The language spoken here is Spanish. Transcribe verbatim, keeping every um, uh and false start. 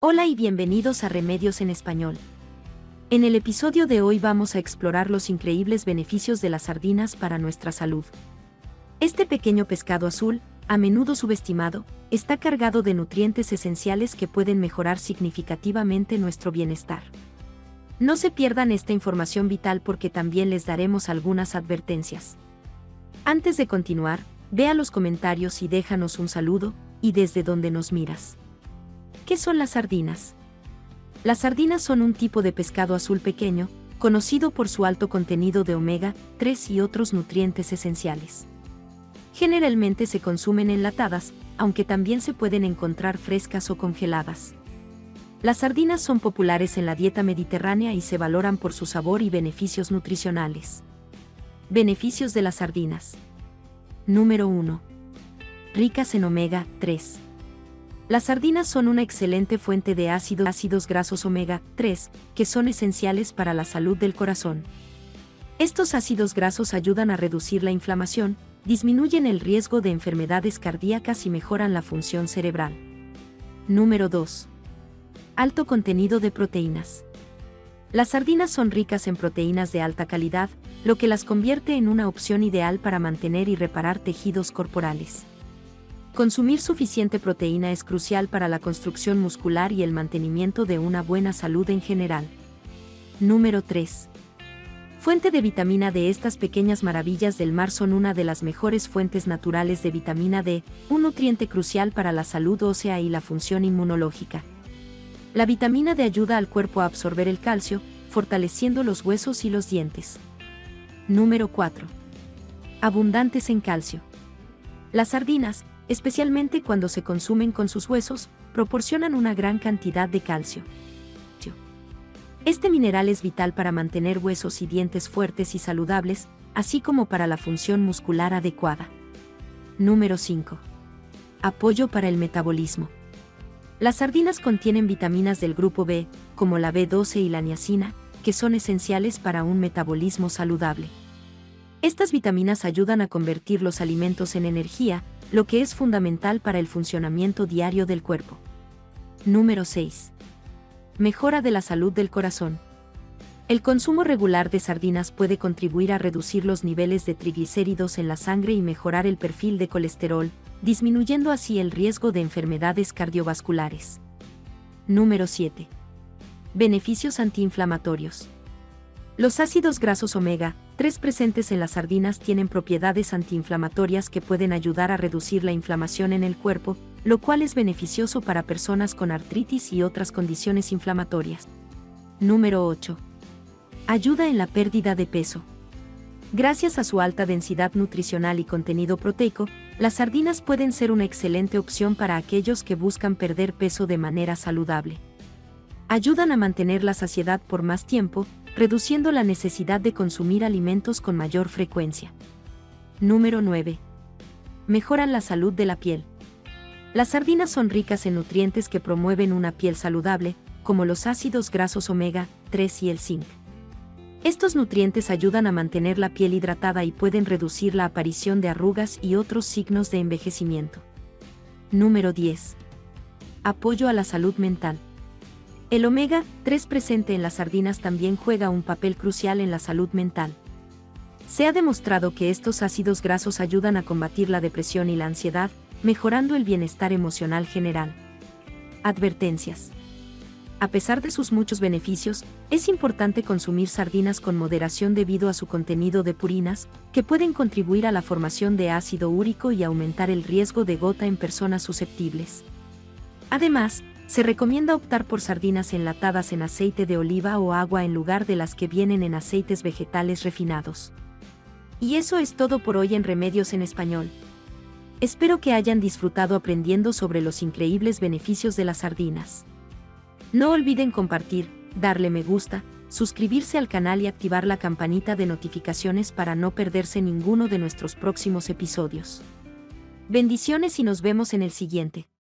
Hola y bienvenidos a Remedios en Español. En el episodio de hoy vamos a explorar los increíbles beneficios de las sardinas para nuestra salud. Este pequeño pescado azul, a menudo subestimado, está cargado de nutrientes esenciales que pueden mejorar significativamente nuestro bienestar. No se pierdan esta información vital porque también les daremos algunas advertencias. Antes de continuar, vea los comentarios y déjanos un saludo, y desde donde nos miras. ¿Qué son las sardinas? Las sardinas son un tipo de pescado azul pequeño, conocido por su alto contenido de omega tres y otros nutrientes esenciales. Generalmente se consumen enlatadas, aunque también se pueden encontrar frescas o congeladas. Las sardinas son populares en la dieta mediterránea y se valoran por su sabor y beneficios nutricionales. Beneficios de las sardinas. Número uno. Ricas en omega tres. Las sardinas son una excelente fuente de ácidos, ácidos grasos omega tres, que son esenciales para la salud del corazón. Estos ácidos grasos ayudan a reducir la inflamación, disminuyen el riesgo de enfermedades cardíacas y mejoran la función cerebral. Número dos. Alto contenido de proteínas. Las sardinas son ricas en proteínas de alta calidad, lo que las convierte en una opción ideal para mantener y reparar tejidos corporales. Consumir suficiente proteína es crucial para la construcción muscular y el mantenimiento de una buena salud en general. Número tres. Fuente de vitamina D. Estas pequeñas maravillas del mar son una de las mejores fuentes naturales de vitamina D, un nutriente crucial para la salud ósea y la función inmunológica. La vitamina D ayuda al cuerpo a absorber el calcio, fortaleciendo los huesos y los dientes. Número cuatro. Abundantes en calcio. Las sardinas, especialmente cuando se consumen con sus huesos, proporcionan una gran cantidad de calcio. Este mineral es vital para mantener huesos y dientes fuertes y saludables, así como para la función muscular adecuada. Número cinco. Apoyo para el metabolismo. Las sardinas contienen vitaminas del grupo B, como la B doce y la niacina, que son esenciales para un metabolismo saludable. Estas vitaminas ayudan a convertir los alimentos en energía, lo que es fundamental para el funcionamiento diario del cuerpo. Número seis. Mejora de la salud del corazón. El consumo regular de sardinas puede contribuir a reducir los niveles de triglicéridos en la sangre y mejorar el perfil de colesterol, disminuyendo así el riesgo de enfermedades cardiovasculares. Número siete. Beneficios antiinflamatorios. Los ácidos grasos omega tres presentes en las sardinas tienen propiedades antiinflamatorias que pueden ayudar a reducir la inflamación en el cuerpo, lo cual es beneficioso para personas con artritis y otras condiciones inflamatorias. Número ocho. Ayuda en la pérdida de peso. Gracias a su alta densidad nutricional y contenido proteico, las sardinas pueden ser una excelente opción para aquellos que buscan perder peso de manera saludable. Ayudan a mantener la saciedad por más tiempo, reduciendo la necesidad de consumir alimentos con mayor frecuencia. Número nueve. Mejoran la salud de la piel. Las sardinas son ricas en nutrientes que promueven una piel saludable, como los ácidos grasos omega tres y el zinc. Estos nutrientes ayudan a mantener la piel hidratada y pueden reducir la aparición de arrugas y otros signos de envejecimiento. Número diez. Apoyo a la salud mental. El omega tres presente en las sardinas también juega un papel crucial en la salud mental. Se ha demostrado que estos ácidos grasos ayudan a combatir la depresión y la ansiedad, mejorando el bienestar emocional general. Advertencias. A pesar de sus muchos beneficios, es importante consumir sardinas con moderación debido a su contenido de purinas, que pueden contribuir a la formación de ácido úrico y aumentar el riesgo de gota en personas susceptibles. Además, se recomienda optar por sardinas enlatadas en aceite de oliva o agua en lugar de las que vienen en aceites vegetales refinados. Y eso es todo por hoy en Remedios en Español. Espero que hayan disfrutado aprendiendo sobre los increíbles beneficios de las sardinas. No olviden compartir, darle me gusta, suscribirse al canal y activar la campanita de notificaciones para no perderse ninguno de nuestros próximos episodios. Bendiciones y nos vemos en el siguiente.